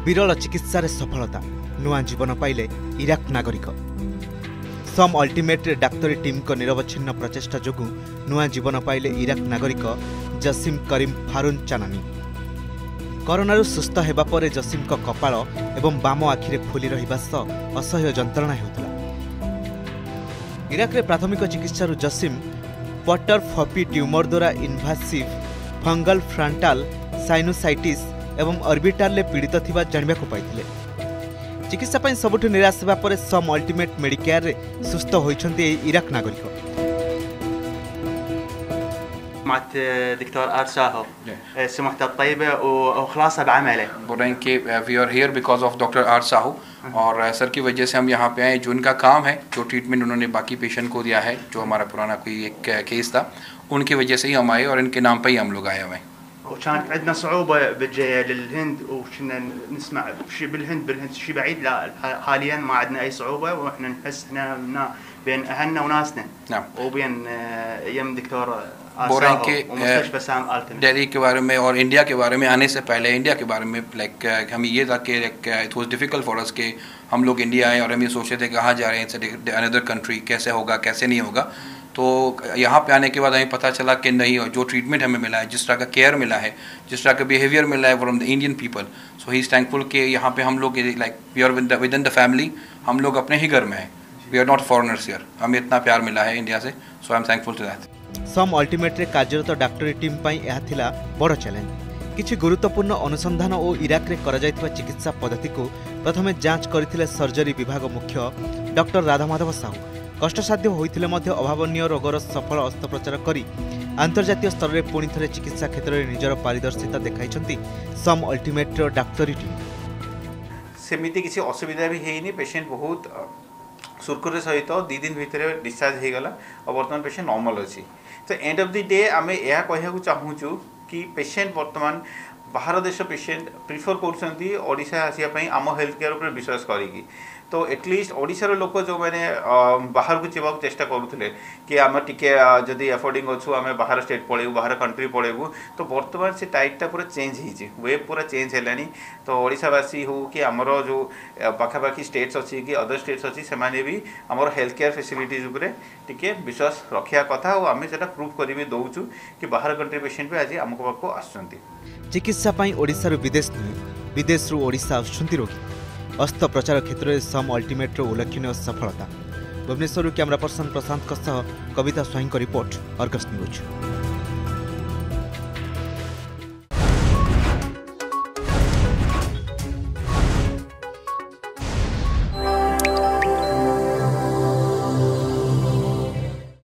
विरल चिकित्सा रे सफलता नुआ जीवन पाइले इराक नागरिक। सम अल्टीमेट डाक्तरी टीम को निरवच्छिन्न प्रचेष्टा जोगु नुआ जीवन पाइले इराक नागरिक जसीम करीम फारुन चानानी। कोरोना सुस्थ हेबा परे जसीम को कपाल एवं बाम आखिरे फुली रहिबा सह असह्य जंत्रणा हेउतला। इराक रे प्राथमिक चिकित्सा जसीम पटर फपी ट्यूमर द्वारा इन्वासिव फंगल फ्रंटाल साइनोसाइटिस एवं ऑर्बिटाल ले पीड़ित थिबा जानिबा को पाइथिले। चिकित्सा पई सबुठु निराश हेबा परे सम अल्टीमेट मेडिकेयर रे सुस्थ होइछन्ते इराक नागरिक। مع الدكتور ارشاهو سمعت الطيبه وخلاصها بعمله बोल कि we are here because of doctor R Sahu और सर की वजह से हम यहाँ पे आए। जो उनका काम है, जो ट्रीटमेंट उन्होंने बाकी पेशेंट को दिया है, जो हमारा पुराना कोई एक केस था, उनकी वजह से ही हम आए और इनके नाम पे ही हम लोग आए हुए। وكانت عندنا صعوبه بالجايه للهند وكنا نسمع شيء بالهند شيء بعيد. لا حاليا ما عندنا اي صعوبه واحنا نحس هنا بين اهلنا وناسنا. نعم. وبين يم دكتور बोल रहे हैं कि दिल्ली के बारे में और इंडिया के बारे में आने से पहले इंडिया के बारे में हमें ये था कि it was difficult for us कि हम लोग इंडिया आए और हम ये सोचते थे कहाँ जा रहे हैं, अनदर कंट्री, कैसे होगा कैसे नहीं होगा। तो यहाँ पे आने के बाद हमें पता चला कि नहीं, जो ट्रीटमेंट हमें मिला है, जिस तरह का केयर मिला है, जिस तरह का बिहेवियर मिला है from the Indian people, so he is thankful कि यहाँ पे हम लोग we are with in the family, हम लोग अपने ही घर में हैं, we are not foreigners here. हमें इतना प्यार मिला है इंडिया से, so I am thankful to that. सम अल्टीमेट रे कार्यरत डाक्टरी टीम पई यह थिला बड़ चैलेंज। किछि गुरुत्वपूर्ण अनुसंधान और इराक रे करा जायतिबा चिकित्सा पद्धति को प्रथमे जांच करथिले सर्जरी विभाग मुख्य डॉक्टर राधामाधव साहू। कष्टसाध्य होइथिले मध्य अभावनीय रोगर सफल अस्त्रोपचार करी अंतर्जातीय स्तर रे पुणी थरे चिकित्सा क्षेत्र में निजर पारदर्शिता देखाइछन्ति सम अल्टीमेट डाक्तरी टीम। सेमिति किसी असुविधा भी हेइनी। पेशेंट बहुत सुरखुर सहित 2 दिन भितर डिस्चार्ज हो गला और बर्तमान पेशेंट नॉर्मल अच्छी। तो एंड ऑफ द डे आम यह कहूँ चाहूँ कि पेशेंट बर्तमान बाहर देश पेशेंट प्रिफर कर ओडिशा आसापी आम हेल्थ केयर उपर विश्वास करी। तो एटलिस्ट ओडिशार लोक जो मैंने बाहर को जावा चेष्टा करुले कि आम टिके जदि एफोर्डिंग अच्छु आम बाहर स्टेट पलैबू, बाहर कंट्री पलैबू। तो बर्तमान से टाइपटा पूरा चेंज हो वेब पूरा चेंज है। तो ओडिशावासी हो कि आमर जो पाखापाखि स्टेट्स अच्छी कि अदर स्टेट्स अच्छी से भी आमर हेल्थ केयर फैसिलिटीज उपरे टिके विश्वास रखा कथा और आम से प्रूफ कर दौचु कि बाहर कंट्री पेशेंट भी आज आम पाखक आसुँच। चिकित्सा ओडिशा विदेश नुहे, विदेश ओडिशा आसुँच रोगी। अस्त्रोपचार क्षेत्र में सम अल्टीमेट उल्लेखनीय सफलता। भुवनेश्वर कैमरा पर्सन प्रशांत कविता स्वाई रिपोर्ट, अर्गस न्यूज।